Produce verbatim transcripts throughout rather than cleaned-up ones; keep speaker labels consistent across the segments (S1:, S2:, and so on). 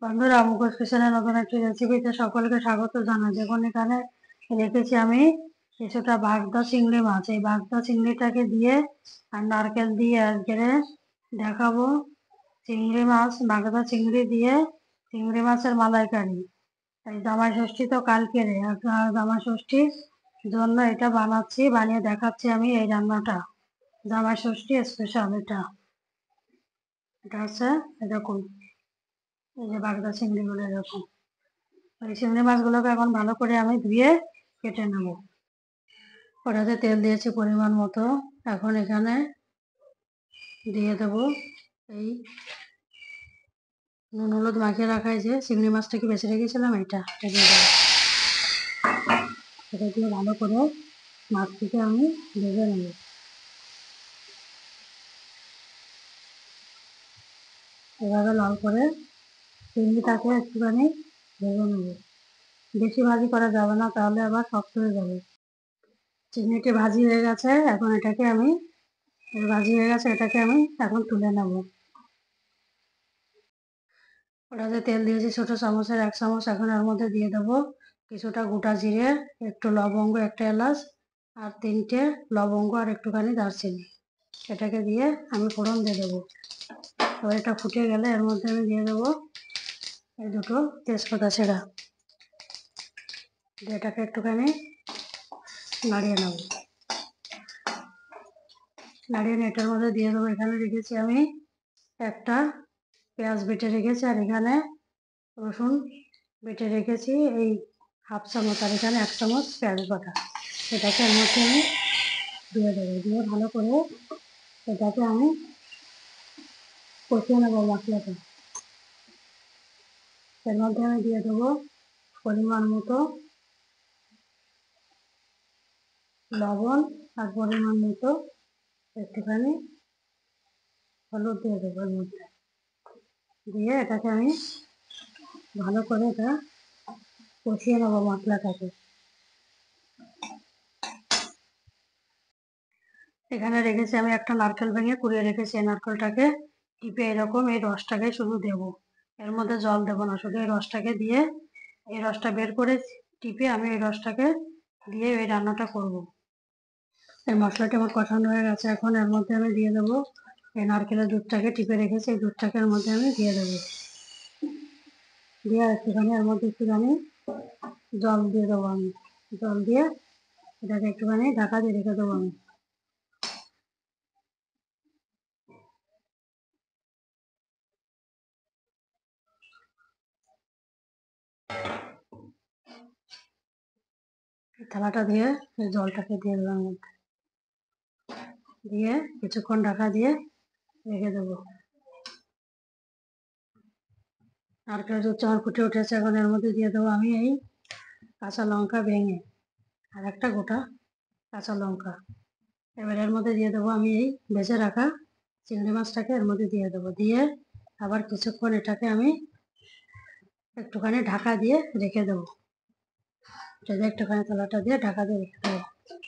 S1: বন্ধুরা, মুখোশ কিচেনের নতুন একটি রেসিপিতে সকলকে স্বাগত জানাই। দেখুন এখানে রেখেছি আমি কিছুটা বাগদা চিংড়ি মাছ। এই বাগদা চিংড়িটাকে দিয়ে আর নারকেল দিয়ে আজকে দেখাবো চিংড়ি মাছ, বাগদা চিংড়ি দিয়ে চিংড়ি মাছের মালাইকারি। এই জামাই ষষ্ঠী তো কালকে রে, জামাই ষষ্ঠীর জন্য এটা বানাচ্ছি, বানিয়ে দেখাচ্ছি আমি এই রান্নাটা। জামাই ষষ্ঠী স্পেশাল এটা। এটা হচ্ছে এরকম, এই যে বাগদা চিংড়িগুলো এরকম। এই চিংড়ি মাছগুলোকে এখন ভালো করে আমি ধুয়ে কেটে নেব। কড়াতে তেল দিয়েছি পরিমাণ মতো। এখন এখানে দিয়ে দেব এই নুন হলুদ মাখিয়ে রাখা যে চিংড়ি মাছটাকে বেছে রেখেছিলাম, এটা দিয়ে দেবো। এটা দিয়ে ভালো করে মাছটিকে আমি ভেজে নেব। এভাবে লাল করে চিংড়িটাকে একটুখানি ভেজে নেব। বেশি ভাজি করা যাবে না, তাহলে আবার শক্ত হয়ে যাবে। চিংড়িটি ভাজি হয়ে গেছে, এখন এটাকে আমি ভাজি হয়ে গেছে এটাকে আমি এখন তুলে নেব। ওটাতে তেল দিয়েছি ছোট চামচের এক চামচ। এখন এর মধ্যে দিয়ে দেবো কিছুটা গোটা জিরে, একটু লবঙ্গ, একটা এলাচ আর তিনটে লবঙ্গ আর একটুখানি দারচিনি। এটাকে দিয়ে আমি ফোড়ন দিয়ে দেবো। এবার এটা ফুটে গেলে এর মধ্যে আমি দিয়ে দেবো এই দুটো তেজপাতা ছেঁড়া। দিয়ে এটাকে একটুখানি নাড়িয়ে নেব। নাড়িয়ে নিয়ে এটার মধ্যে দিয়ে দেবো, এখানে রেখেছি আমি একটা পেঁয়াজ বেটে রেখেছি, আর এখানে রসুন বেটে রেখেছি এই হাফ চামচ, আর এখানে এক চামচ পেঁয়াজ বাটা। এটাকে এর মধ্যে আমি দিয়ে দেবো। দিয়ে ভালো করে এটাকে আমি কষিয়ে নেবো মশলাটা। এর মধ্যে আমি দিয়ে দেবো পরিমাণ মতো লবণ আর পরিমাণ মতো একটুখানি হলুদ দিয়ে দেবো এর মধ্যে। দিয়ে এটাকে আমি ভালো করে এটা কষিয়ে নেবো মশলাটাকে। এখানে রেখেছি আমি একটা নারকেল ভেঙে কুড়িয়ে রেখেছি। এই নারকেলটাকে টিপে এরকম এই রসটাকে শুধু দেবো, এর মধ্যে জল দেবো না, শুধু এই রসটাকে দিয়ে এই রসটা বের করে টিপে আমি এই রসটাকে দিয়ে এই রান্নাটা করব। এই মশলাটা আমার কষানো হয়ে গেছে। এখন এর মধ্যে আমি দিয়ে দেবো এই নারকেলের দুধটাকে টিপে রেখেছি, এই দুধটাকে এর মধ্যে আমি দিয়ে দেবো। দিয়ে একটুখানি এর মধ্যে একটুখানি জল দিয়ে দেবো আমি। জল দিয়ে এটাকে একটুখানি ঢাকা দিয়ে রেখে দেবো আমি। থালাটা দিয়ে এই জলটাকে দিয়ে দেবো মধ্যে, দিয়ে কিছুক্ষণ ঢাকা দিয়ে রেখে দেবো। নারকেল দুধটা আমার ফুটে উঠেছে। এখন এর মধ্যে দিয়ে দেবো আমি এই কাঁচা লঙ্কা ভেঙে, আর একটা গোটা কাঁচা লঙ্কা। এবার এর মধ্যে দিয়ে দেবো আমি এই ভেজে রাখা চিংড়ি মাছটাকে এর মধ্যে দিয়ে দেবো। দিয়ে আবার কিছুক্ষণ এটাকে আমি একটুখানি ঢাকা দিয়ে রেখে দেবো। এটা একটুখানি তলাটা দিয়ে ঢাকা দিয়ে রেখে দেবো।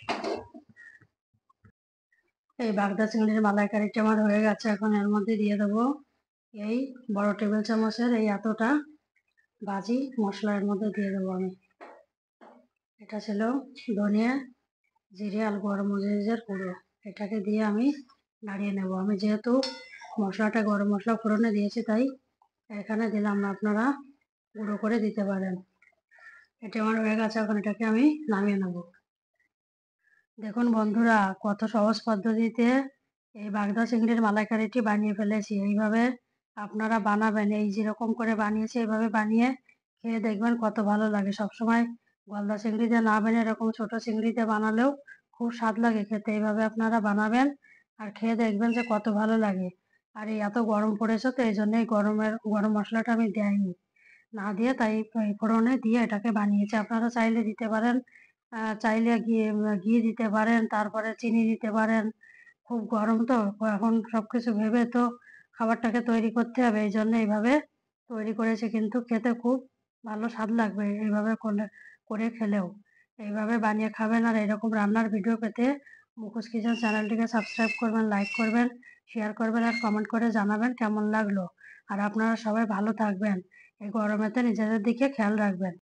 S1: এই বাগদা চিংড়ির মালাইকারিটা আমার হয়ে গেছে। এখন এর মধ্যে দিয়ে দেবো এই বড় টেবিল চামচের এই এতটা ভাজি মশলা এর মধ্যে দিয়ে দেবো আমি। এটা ছিল ধনিয়া, জিরে আর গরম মরিচের গুঁড়ো। এটাকে দিয়ে আমি নাড়িয়ে নেব। আমি যেহেতু মশলাটা গরম মশলা ফোড়নে দিয়েছি, তাই এখানে দিলাম না, আপনারা গুঁড়ো করে দিতে পারেন। এটা আমার হয়ে গেছে। এখন এটাকে আমি নামিয়ে নেব। দেখুন বন্ধুরা, কত সহজ পদ্ধতিতে এই বাগদা চিংড়ির মালাইকারিটি বানিয়ে ফেলেছি। এইভাবে আপনারা বানাবেন, এই যেরকম করে বানিয়েছি এইভাবে বানিয়ে খেয়ে দেখবেন কত ভালো লাগে। সবসময় গলদা চিংড়িতে না বানিয়ে এরকম ছোট চিংড়িতে বানালেও খুব স্বাদ লাগে খেতে। এইভাবে আপনারা বানাবেন আর খেয়ে দেখবেন যে কত ভালো লাগে। আর এই এত গরম পড়েছে, তো এই জন্য এই গরমের গরম মশলাটা আমি দেয়নি, না দিয়ে তাই ফোড়নে দিয়ে এটাকে বানিয়েছি। আপনারা চাইলে দিতে পারেন, চাইলে ঘি ঘি দিতে পারেন, তারপরে চিনি দিতে পারেন। খুব গরম তো, এখন সবকিছু ভেবে তো খাবারটাকে তৈরি করতে হবে, এই জন্য এইভাবে তৈরি করেছি। কিন্তু খেতে খুব ভালো স্বাদ লাগবে এইভাবে করলে, করে খেলেও। এইভাবে বানিয়ে খাবেন। আর এরকম রান্নার ভিডিও পেতে মুখোশ কিচেন চ্যানেলটিকে সাবস্ক্রাইব করবেন, লাইক করবেন, শেয়ার করবেন আর কমেন্ট করে জানাবেন কেমন লাগলো। আর আপনারা সবাই ভালো থাকবেন। এই গরমেতে নিজেদের দিকে খেয়াল রাখবেন।